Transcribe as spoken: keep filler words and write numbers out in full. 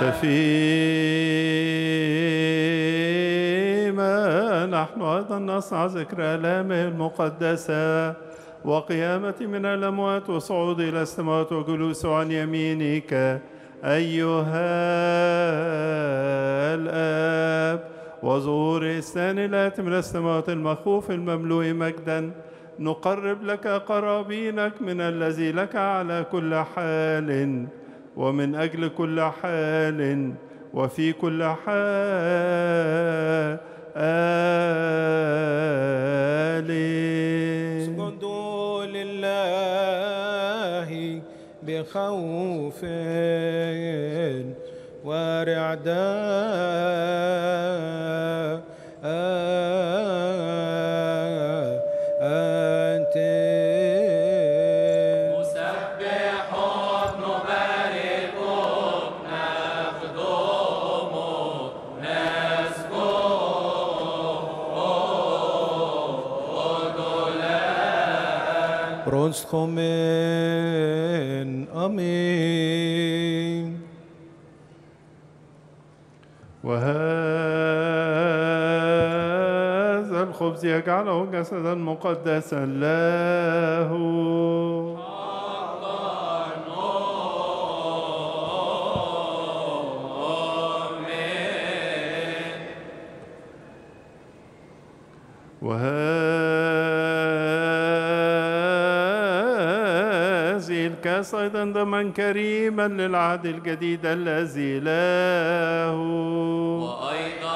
فيما نحن أيضا نصنع ذكر آلامه المقدسة وقيامة من الأموات وصعود إلى السماوات وجلوس عن يمينك أيها الآب وظهور الثاني الآتي من السماوات المخوف المملوء مجدا نقرب لك قرابينك من الذي لك على كل حال ومن أجل كل حال وفي كل حال اسجدوا لله بخوف ورعداء أنت مسبحون نباركك نخدمك نسجد لك برونسخومن آمين. وهذا الخبز يجعله جسدا مقدسا له وهذه الكاس أيضا ضمن كريما للعهد الجديد الذي له وأيضا